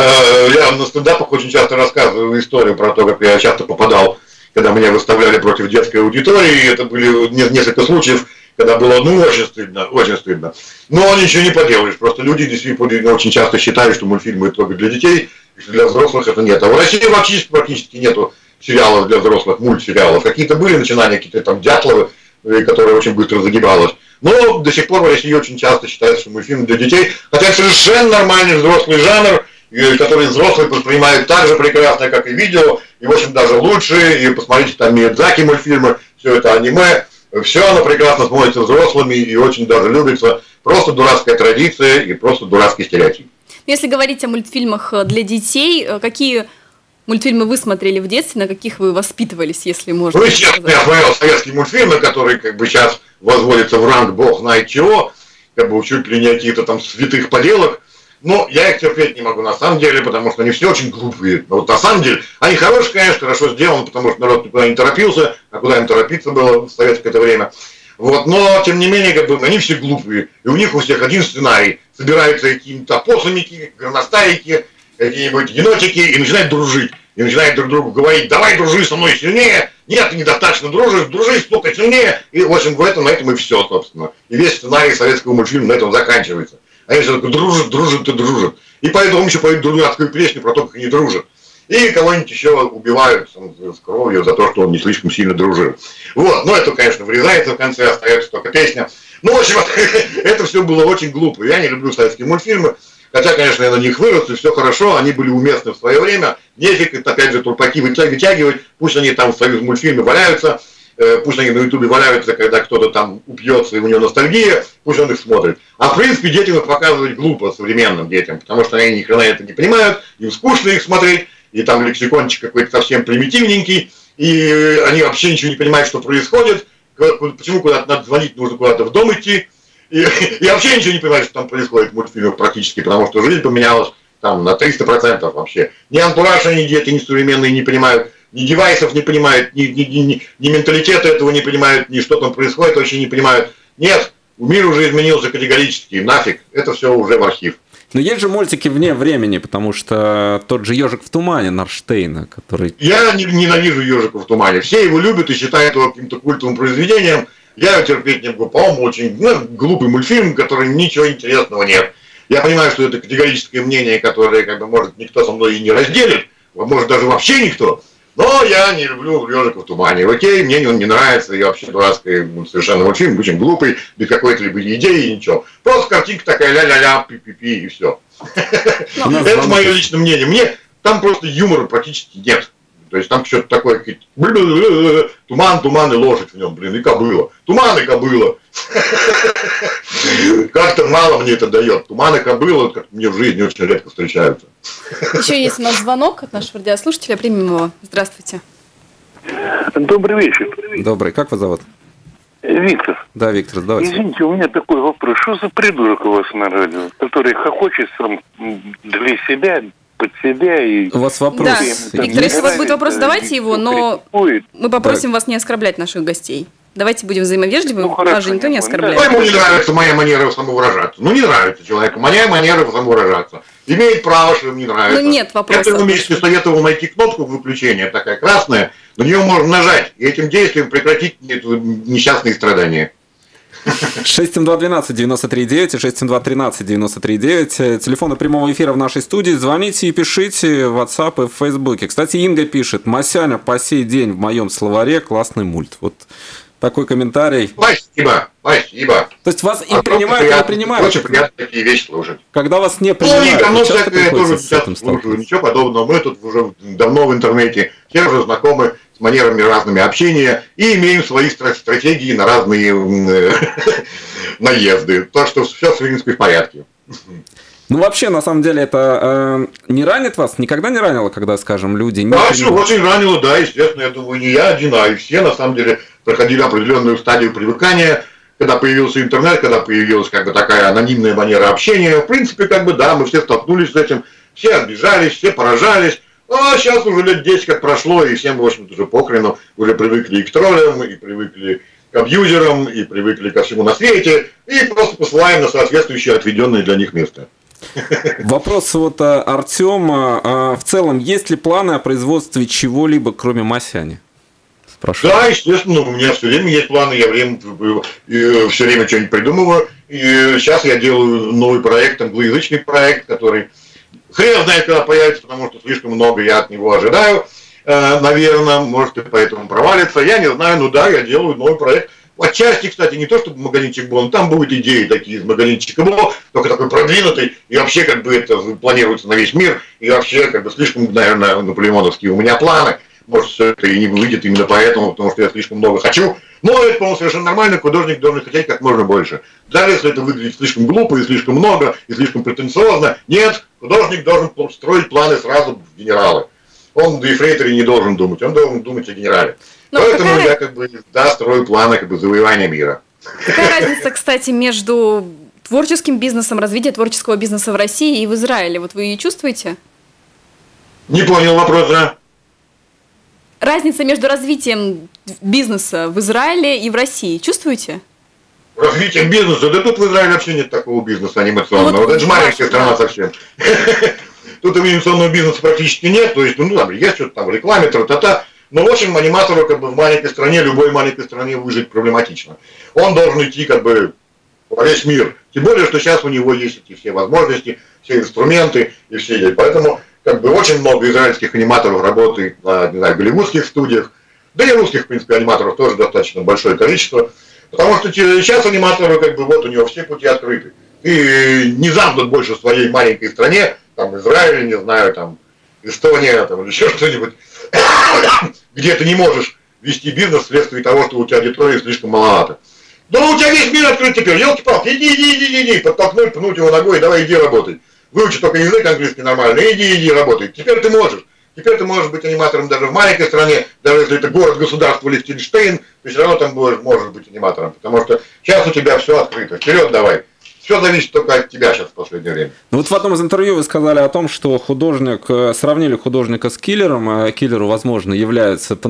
э, я на стендапах очень часто рассказываю историю про то, как я часто попадал, когда меня выставляли против детской аудитории, и это были несколько случаев, когда было, ну, очень стыдно, очень стыдно. Но ничего не поделаешь, просто люди действительно очень часто считают, что мультфильмы только для детей, и что для взрослых это нет. А в России вообще практически нету сериалов для взрослых, мультсериалов. Какие-то были начинания, какие-то там Дятловы, которая очень быстро загибалась. Но до сих пор в России очень часто считается, что мультфильм для детей, хотя это совершенно нормальный взрослый жанр, который взрослые воспринимают так же прекрасно, как и видео, и в общем даже лучше, и посмотрите там Миядзаки мультфильмы, все это аниме, все оно прекрасно смотрится взрослыми и очень даже любится. Просто дурацкая традиция и просто дурацкий стереотип. Если говорить о мультфильмах для детей, какие мультфильмы вы смотрели в детстве, на каких вы воспитывались, если можно? Ну, естественно, я смотрел советские мультфильмы, которые как бы сейчас возводятся в ранг бог знает чего, как бы чуть ли не каких-то там святых поделок. Но я их терпеть не могу на самом деле, потому что они все очень глупые. Но вот на самом деле, они хорошие, конечно, хорошо сделаны, потому что народ никуда не торопился, а куда им торопиться было в советское это время. Вот, но, тем не менее, как бы, они все глупые. И у них у всех один сценарий. Собираются какие-то опоссумики, горностаики, какие-нибудь енотики и начинают дружить. И начинают друг другу говорить: давай дружи со мной сильнее, нет, ты недостаточно дружишь, дружи столько сильнее. И, в общем, в этом, на этом и все, собственно. И весь сценарий советского мультфильма на этом заканчивается. Они все только дружат, дружат и дружат. И поэтому еще поют дурацкую песню про то, как они дружат. И кого-нибудь еще убивают там, с кровью за то, что он не слишком сильно дружил. Вот, но это, конечно, вырезается в конце, остается только песня. Ну, в общем, это все было очень глупо. Я не люблю советские мультфильмы. Хотя, конечно, я на них вырос, и все хорошо, они были уместны в свое время. Нефиг, это, опять же, турпаки вытягивать, пусть они там в союз мультфильме валяются, пусть они на ютубе валяются, когда кто-то там упьется и у него ностальгия, пусть он их смотрит. А в принципе детям их показывать глупо, современным детям, потому что они ни хрена это не понимают, им скучно их смотреть, и там лексикончик какой-то совсем примитивненький, и они вообще ничего не понимают, что происходит, почему куда-то надо звонить, нужно куда-то в дом идти, и, и вообще ничего не понимают, что там происходит в мультфильмах практически, потому что жизнь поменялась там на триста процентов вообще. Ни антураж они дети, ни современные не понимают, ни девайсов не понимают, ни, ни, ни, ни менталитета этого не понимают, ни что там происходит, вообще не понимают. Нет, мир уже изменился категорически, нафиг, это все уже в архив. Но есть же мультики вне времени, потому что тот же «Ежик в тумане» Нарштейна, который... Я ненавижу «Ежика в тумане». Все его любят и считают его каким-то культовым произведением. Я его терпеть не могу. По-моему, очень ну, глупый мультфильм, в котором ничего интересного нет. Я понимаю, что это категорическое мнение, которое, как бы, может, никто со мной и не разделит, может, даже вообще никто. Но я не люблю «Ежика в тумане». Окей, мне он не нравится, и вообще дурацкий совершенно мультфильм, очень глупый, без какой-то либо идеи, ничего. Просто картинка такая ля-ля-ля, пи-пи-пи, и все. Это мое личное мнение. Мне там просто юмора практически нет. То есть там что-то такое, туман, туман и лошадь в нем, блин, и кобыла. Туман и кобыла. Как-то мало мне это дает. Туман и кобыла, как мне в жизни очень редко встречаются. Еще есть у нас звонок от нашего радиослушателя. Примем его. Здравствуйте. Добрый вечер. Добрый. Как вас зовут? Виктор. Да, Виктор, давайте. Извините, у меня такой вопрос. Что за придурок у вас на радио, который хохочет сам для себя, под себя и... У вас вопрос. Да, Виктор, если у вас будет вопрос, задавайте его, но мы попросим вас не оскорблять наших гостей. Давайте будем взаимовежливы, ну, нас же никто не оскорбляет. Ему не нравится моя манера самовыражаться. Ну, не нравится человеку моя манера самовыражаться. Имеет право, что ему не нравится. Ну, нет вопросов. Я ему вместе советовал найти кнопку выключения, такая красная, на нее можно нажать, и этим действием прекратить несчастные страдания. шесть семь два двенадцать девяносто три девять и шесть семь два тринадцать девяносто три девять. Телефоны прямого эфира в нашей студии. Звоните и пишите в WhatsApp и в Фейсбуке. Кстати, Инга пишет: «Масяня по сей день в моем словаре классный мульт». Вот такой комментарий. Спасибо, спасибо. То есть вас и принимают, и не принимают. Очень приятно такие вещи слушать. Когда вас не принимают, ну, часто тоже с этим сталкиваются. Ничего подобного. Мы тут уже давно в интернете. Все уже знакомы с манерами разными общения и имеем свои стратегии на разные наезды. Так что все в принципе в порядке. Ну, вообще, на самом деле, это э, не ранит вас? Никогда не ранило, когда, скажем, люди... Не да, все очень ранило, да, естественно, я думаю, не я один, а и все, на самом деле, проходили определенную стадию привыкания, когда появился интернет, когда появилась, как бы, такая анонимная манера общения. В принципе, как бы, да, мы все столкнулись с этим, все обижались, все поражались, А сейчас уже лет десять как прошло, и всем, в общем-то, уже похрену, уже привыкли и к троллям, и привыкли к абьюзерам, и привыкли ко всему на свете, и просто посылаем на соответствующее отведенное для них место. Вопрос вот Артема. В целом, есть ли планы о производстве чего-либо, кроме Масяни? Спрашиваю. Да, естественно, у меня все время есть планы, я время, все время что-нибудь придумываю. И сейчас я делаю новый проект, англоязычный проект, который хрен знает, когда появится, потому что слишком много я от него ожидаю. Наверное, может и поэтому провалится. Я не знаю, ну да, я делаю новый проект. Отчасти, кстати, не то, чтобы магазинчик был, но там будут идеи такие из магазинчика был, только такой продвинутый, и вообще как бы это планируется на весь мир, и вообще как бы слишком, наверное, наполеоновские у меня планы. Может, все это и не выйдет именно поэтому, потому что я слишком много хочу. Но это, по-моему, совершенно нормально, художник должен хотеть как можно больше. Даже если это выглядит слишком глупо, и слишком много, и слишком претенциозно, нет, художник должен строить планы сразу в генералы. Он до ефрейтора не должен думать, он должен думать о генерале. Но поэтому какая... я как бы, да, строю планы как бы завоевания мира. Какая разница, кстати, между творческим бизнесом, развитием творческого бизнеса в России и в Израиле? Вот вы ее чувствуете? Не понял вопроса. Разница между развитием бизнеса в Израиле и в России чувствуете? Развитие бизнеса? Да тут в Израиле вообще нет такого бизнеса анимационного. Ну, вот это же маленькая страна совсем. Тут анимационного бизнеса практически нет. То есть, ну, там есть что-то там в рекламе, тра-та-та. Но, в общем, аниматору как бы в маленькой стране, любой маленькой стране выжить проблематично. Он должен идти как бы во весь мир. Тем более, что сейчас у него есть эти все возможности, все инструменты и все эти. Поэтому как бы очень много израильских аниматоров работает на, не знаю, голливудских студиях. Да и русских, в принципе, аниматоров тоже достаточно большое количество. Потому что сейчас аниматоры, как бы, вот у него все пути открыты. Ты не замкнут больше в своей маленькой стране, там, Израиль, не знаю, там, Эстония, там, или еще что-нибудь, где ты не можешь вести бизнес вследствие того, что у тебя аудитории слишком маловато. Да у тебя весь мир открыт теперь, елки-палки, иди, иди, иди, иди, подтолкнуть, пнуть его ногой, давай иди работай. Выучи только язык английский нормально, иди, иди, работай. Теперь ты можешь. Теперь ты можешь быть аниматором даже в маленькой стране, даже если это город-государство Лихтенштейн, ты все равно там будешь, можешь быть аниматором, потому что сейчас у тебя все открыто. Вперед давай. Все зависит только от тебя сейчас в последнее время. Ну вот в одном из интервью вы сказали о том, что художник, сравнили художника с киллером, киллеру, возможно, являются по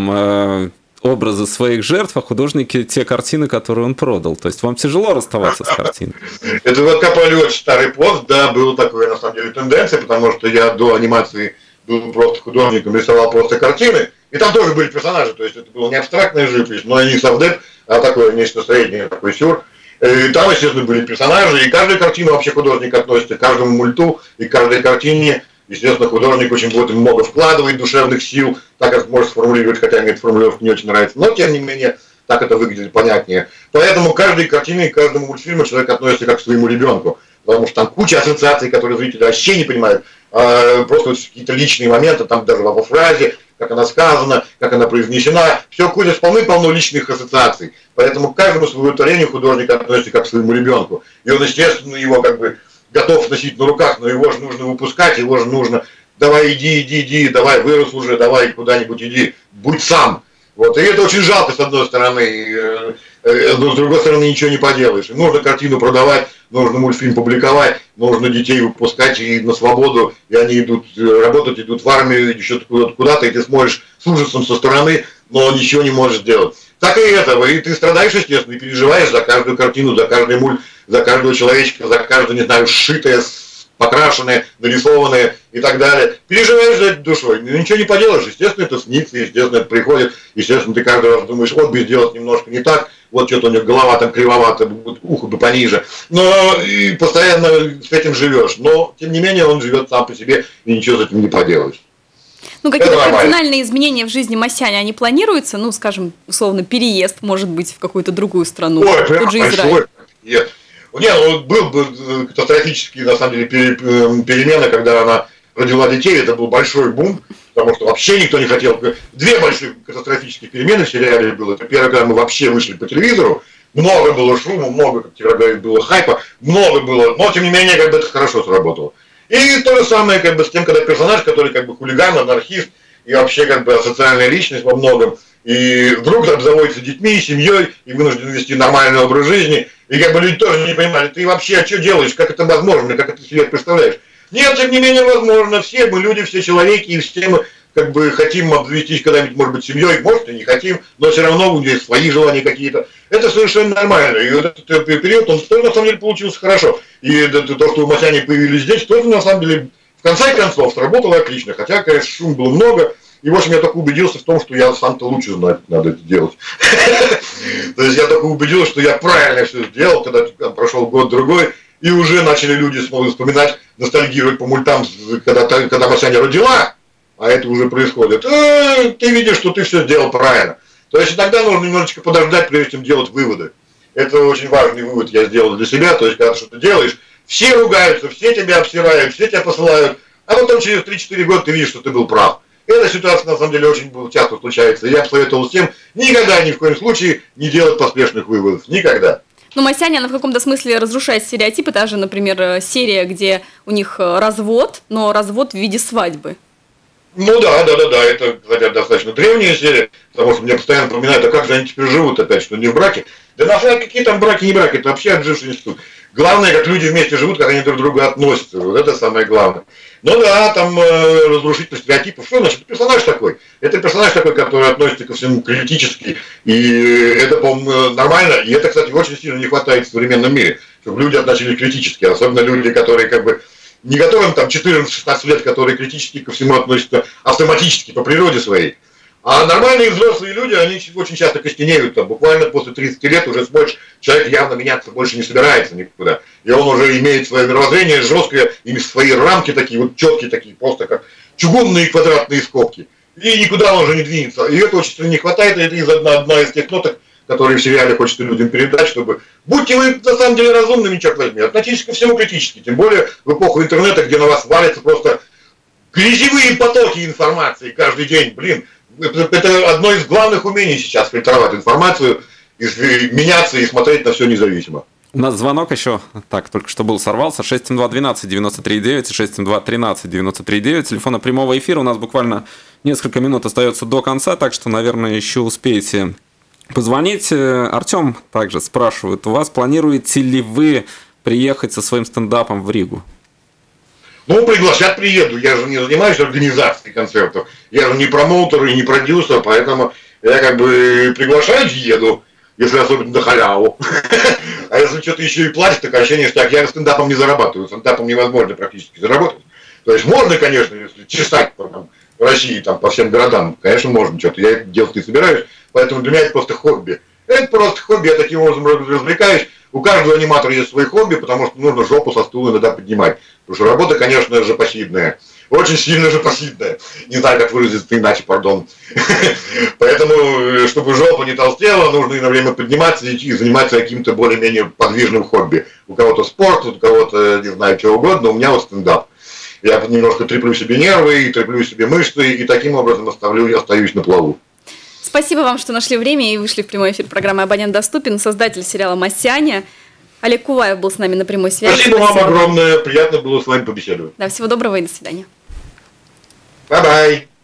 ночам образы своих жертв, а художники те картины, которые он продал. То есть вам тяжело расставаться с картиной? Это вот копали очень старый пост, да, была такая на самом деле тенденция, потому что я до анимации был просто художником, рисовал просто картины, и там тоже были персонажи, то есть это была не абстрактная живопись, но не совдеп, а такое нечто среднее, такой сюр. И там, естественно, были персонажи, и каждая картина вообще художник относится к каждому мульту, и к каждой картине, естественно, художник очень будет много вкладывать душевных сил, так как может сформулировать, хотя мне эта формулировка не очень нравится, но, тем не менее, так это выглядит понятнее. Поэтому к каждой картине, к каждому мультфильму человек относится как к своему ребенку, потому что там куча ассоциаций, которые зрители вообще не понимают, а просто вот какие-то личные моменты, там даже во фразе, как она сказана, как она произнесена, все куча полны-полно личных ассоциаций. Поэтому к каждому своему творению художник относится как к своему ребенку. И он, естественно, его как бы готов носить на руках, но его же нужно выпускать, его же нужно, давай иди, иди, иди, давай вырос уже, давай куда-нибудь иди, будь сам. Вот. И это очень жалко, с одной стороны, но с другой стороны ничего не поделаешь. Нужно картину продавать, нужно мультфильм публиковать, нужно детей выпускать и на свободу, и они идут работать, идут в армию, еще куда-то, и ты смотришь с ужасом со стороны, но ничего не можешь сделать. Так и это, и ты страдаешь, естественно, и переживаешь за каждую картину, за каждый мульт, за каждого человечка, за каждую, не знаю, сшитое, покрашенное, нарисованное и так далее. Переживаешь за это душой, ничего не поделаешь, естественно, это снится, естественно, это приходит, естественно, ты каждый раз думаешь, вот бы сделать немножко не так, вот что-то у него голова там кривовато, ухо бы пониже, но и постоянно с этим живешь, но, тем не менее, он живет сам по себе, и ничего с этим не поделаешь. Ну, какие-то кардинальные изменения в жизни Масяни, они планируются? Ну, скажем, условно, переезд, может быть, в какую-то другую страну. Ой, прям большой. Нет. Нет, ну, был бы катастрофический, на самом деле, перемены, когда она родила детей, это был большой бум, потому что вообще никто не хотел. Две большие катастрофические перемены в сериале было. Первое, когда мы вообще вышли по телевизору, много было шума, много, как тебе говорят, было хайпа, много было, но, тем не менее, как бы это хорошо сработало. И то же самое как бы с тем, когда персонаж, который как бы хулиган, анархист и вообще как бы асоциальная личность во многом, и вдруг обзаводится детьми, семьей и вынужден вести нормальный образ жизни, и как бы люди тоже не понимали, ты вообще что делаешь, как это возможно, как это себе представляешь. Нет, тем не менее, возможно, все мы люди, все человеки, и все мы как бы хотим обзавестись когда-нибудь, может быть, семьей, может, и не хотим, но все равно у них свои желания какие-то. Это совершенно нормально. И вот этот период, он тоже, на самом деле, получился хорошо. И то, что у Масяни появились здесь, тоже, на самом деле, в конце концов, сработало отлично. Хотя, конечно, шум было много. И, в общем, я только убедился в том, что я сам-то лучше знаю, как надо это делать. То есть я только убедился, что я правильно все сделал, когда прошел год-другой, и уже начали люди вспоминать, ностальгировать по мультам, когда Масяня родила, а это уже происходит. Ты видишь, что ты все сделал правильно. То есть иногда нужно немножечко подождать, прежде чем делать выводы. Это очень важный вывод я сделал для себя. То есть, когда ты что-то делаешь, все ругаются, все тебя обсирают, все тебя посылают, а потом через три-четыре года ты видишь, что ты был прав. Эта ситуация, на самом деле, очень часто случается. И я бы советовал всем никогда, ни в коем случае, не делать поспешных выводов. Никогда. Ну, Масяня, она в каком-то смысле разрушает стереотипы. Та же, например, серия, где у них развод, но развод в виде свадьбы. Ну да, да, да, да, это, кстати, достаточно древняя серия, потому что мне постоянно напоминают, а как же они теперь живут опять, что не в браке. Да нафиг, какие там браки, не браки, это вообще отживший институт. Главное, как люди вместе живут, как они друг к другу относятся, вот это самое главное. Ну да, там э, разрушитель стереотипов, что значит, это персонаж такой, это персонаж такой, который относится ко всему критически, и это, по-моему, нормально, и это, кстати, очень сильно не хватает в современном мире, чтобы люди относились критически, особенно люди, которые как бы не которым там четырнадцать-шестнадцать лет, которые критически ко всему относятся автоматически по природе своей. А нормальные взрослые люди, они очень часто костенеют. Там, буквально после тридцати лет уже смотришь, человек явно меняться больше не собирается никуда. И он уже имеет свое мировоззрение жесткое, и свои рамки такие, вот четкие такие, просто как чугунные квадратные скобки. И никуда он уже не двинется. И это очень сильно не хватает, и это из одна, одна из тех ноток, которые в сериале хочется людям передать, чтобы будьте вы на самом деле разумными, черт возьми, относитесь ко всему критически, тем более в эпоху интернета, где на вас валятся просто грязевые потоки информации каждый день, блин, это, это одно из главных умений сейчас, фильтровать информацию, и меняться и смотреть на все независимо. У нас звонок еще, так, только что был, сорвался, шесть семь два двенадцать девяносто три девять и шесть семь два тринадцать девяносто три девять, телефона прямого эфира, у нас буквально несколько минут остается до конца, так что, наверное, еще успеете позвонить. Артем также спрашивает у вас, планируете ли вы приехать со своим стендапом в Ригу? Ну, пригласят, приеду. Я же не занимаюсь организацией концертов. Я же не промоутер и не продюсер, поэтому я как бы приглашаю, еду, если особенно на халяву. А если что-то еще и платят, так ощущение, что я стендапом не зарабатываю. Стендапом невозможно практически заработать. То есть можно, конечно, если чесать по России, там, по всем городам, конечно, можно что-то. Я это делать не собираюсь. Поэтому для меня это просто хобби. Это просто хобби, я таким образом развлекаюсь. У каждого аниматора есть свои хобби, потому что нужно жопу со стула иногда поднимать. Потому что работа, конечно же, пассивная. Очень сильно же пассивная. Не знаю, как выразиться иначе, пардон. Поэтому, чтобы жопа не толстела, нужно и на время подниматься и заниматься каким-то более-менее подвижным хобби. У кого-то спорт, у кого-то, не знаю, чего угодно, у меня вот стендап. Я немножко треплю себе нервы, и треплю себе мышцы, и таким образом оставлю, остаюсь на плаву. Спасибо вам, что нашли время и вышли в прямой эфир программы «Абонент доступен». Создатель сериала «Масяня». Олег Куваев был с нами на прямой связи. Спасибо, Спасибо вам огромное. Приятно было с вами побеседовать. Да, всего доброго и до свидания. Бай-бай.